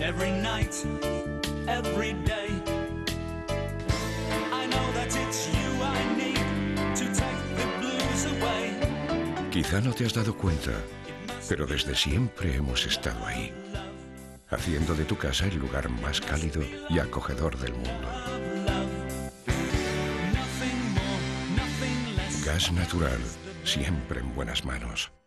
every night, every day. I know that it's you I need to take the blues away. Quizá no te has dado cuenta, pero desde siempre hemos estado ahí, haciendo de tu casa el lugar más cálido y acogedor del mundo. Gas natural, siempre en buenas manos.